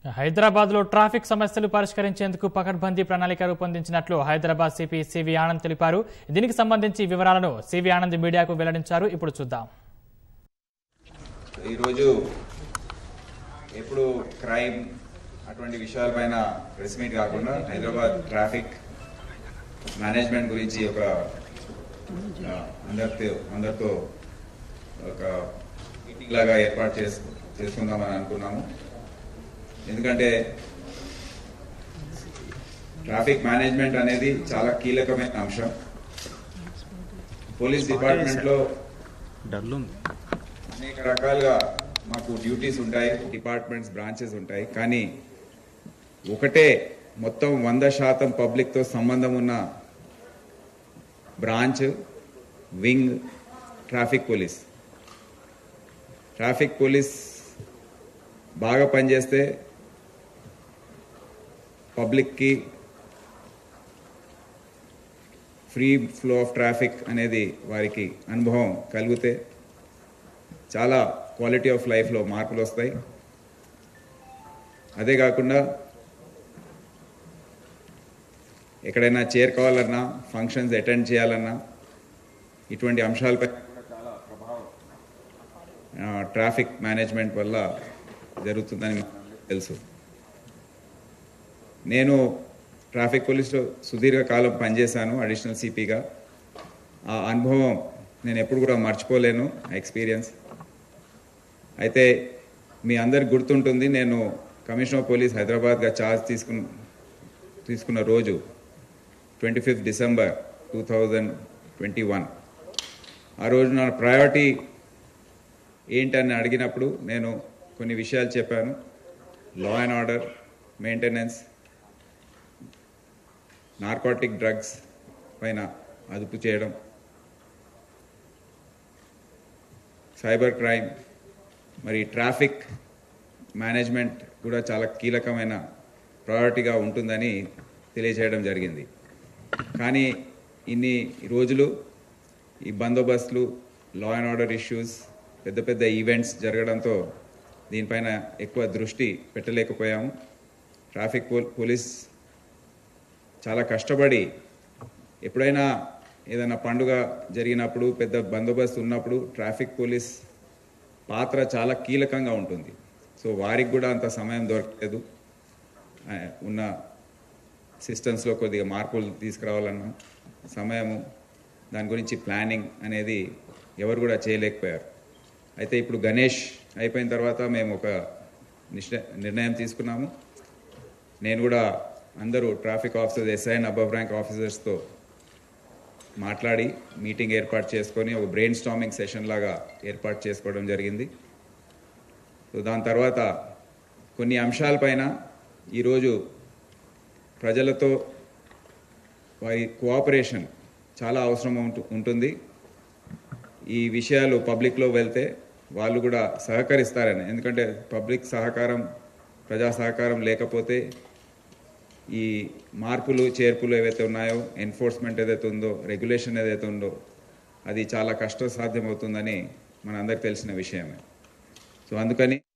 హైదరాబాద్ లో ట్రాఫిక్ సమస్యలు పరిష్కరించేందుకు పకడ్బందీ ప్రణాళిక రూపొందించినట్లు హైదరాబాద్ సిపి సివి ఆనంద్ తెలిపారు. దీనికి సంబంధించి వివరాలను సివి ఆనంద్ మీడియాకు వెల్లడించారు. ఇప్పుడు చూద్దాం. ఈ రోజు ఎప్పుడు క్రైమ్ అటువంటి విషయాలపైన ప్రెస్ మీట్ కాకుండా హైదరాబాద్ ట్రాఫిక్ మేనేజ్మెంట్ గురించి ఒక అందరితో ఒక మీటింగ్ లాగా ఏర్పాటు చేసుకుందామని అనుకున్నాము. ఎందుకంటే ట్రాఫిక్ మేనేజ్మెంట్ అనేది చాలా కీలకమైన అంశం. పోలీస్ డిపార్ట్మెంట్ లో అనేక రకాలుగా మాకు డ్యూటీస్ ఉంటాయి, డిపార్ట్మెంట్స్ బ్రాంచెస్ ఉంటాయి. కానీ ఒకటే మొత్తం 100% పబ్లిక్ తో సంబంధం ఉన్న branch wing traffic police. Traffic police బాగా పనిచేస్తే పబ్లిక్కి ఫ్రీ ఫ్లో ఆఫ్ ట్రాఫిక్ అనేది వారికి అనుభవం కలిగితే చాలా క్వాలిటీ ఆఫ్ లైఫ్లో మార్పులు వస్తాయి. అదే కాకుండా ఎక్కడైనా చేరుకోవాలన్నా, ఫంక్షన్స్ అటెండ్ చేయాలన్నా ఇటువంటి అంశాలపై చాలా ప్రభావం ట్రాఫిక్ మేనేజ్మెంట్ వల్ల జరుగుతుందని తెలుసు. నేను ట్రాఫిక్ పోలీస్లో సుదీర్ఘకాలం పనిచేశాను అడిషనల్ సిపిగా. ఆ అనుభవం నేను ఎప్పుడు కూడా మర్చిపోలేను, ఎక్స్పీరియన్స్. అయితే మీ అందరికి గుర్తుంటుంది, నేను కమిషనర్ ఆఫ్ పోలీస్ హైదరాబాద్గా ఛార్జ్ తీసుకున్న రోజు 25 డిసెంబర్ 2021. ఆ రోజు నా ప్రయారిటీ ఏంటని అడిగినప్పుడు నేను కొన్ని విషయాలు చెప్పాను. Law and order maintenance, narcotic drugs పైన అదుపు చేయడం, సైబర్ క్రైమ్, మరి ట్రాఫిక్ మేనేజ్మెంట్ కూడా చాలా కీలకమైన ప్రయారిటీగా ఉంటుందని తెలియజేయడం జరిగింది. కానీ ఇన్ని రోజులు ఈ బందోబస్తులు, లా అండ్ ఆర్డర్ ఇష్యూస్, పెద్ద పెద్ద ఈవెంట్స్ జరగడంతో దీనిపైన ఎక్కువ దృష్టి పెట్టలేకపోయాము. ట్రాఫిక్ పోలీస్ చాలా కష్టపడి ఎప్పుడైనా ఏదైనా పండుగ జరిగినప్పుడు, పెద్ద బందోబస్తు ఉన్నప్పుడు ట్రాఫిక్ పోలీస్ పాత్ర చాలా కీలకంగా ఉంటుంది. సో వారికి కూడా అంత సమయం దొరకలేదు. ఉన్న సిస్టమ్స్లో కొద్దిగా మార్పులు తీసుకురావాలన్న సమయము, దాని గురించి ప్లానింగ్ అనేది ఎవరు కూడా చేయలేకపోయారు. అయితే ఇప్పుడు గణేష్ అయిపోయిన తర్వాత మేము ఒక నిర్ణయం తీసుకున్నాము. నేను కూడా అందరూ traffic officers, SI and above rank ఆఫీసర్స్తో మాట్లాడి మీటింగ్ ఏర్పాటు చేసుకొని ఒక బ్రెయిన్ స్టార్మింగ్ సెషన్ లాగా ఏర్పాటు చేసుకోవడం జరిగింది. సో దాని తర్వాత కొన్ని అంశాలపైన ఈరోజు ప్రజలతో వారి కోఆపరేషన్ చాలా అవసరం ఉంటుంది. ఈ విషయాలు పబ్లిక్లో వెళ్తే వాళ్ళు కూడా సహకరిస్తారని. ఎందుకంటే పబ్లిక్ సహకారం, ప్రజా సహకారం లేకపోతే ఈ మార్పులు చేర్పులు ఏవైతే ఉన్నాయో, ఎన్ఫోర్స్మెంట్ ఏదైతే ఉందో, రెగ్యులేషన్ ఏదైతే ఉందో, అది చాలా కష్టసాధ్యం అవుతుందని మనందరికీ తెలిసిన విషయమే. సో అందుకని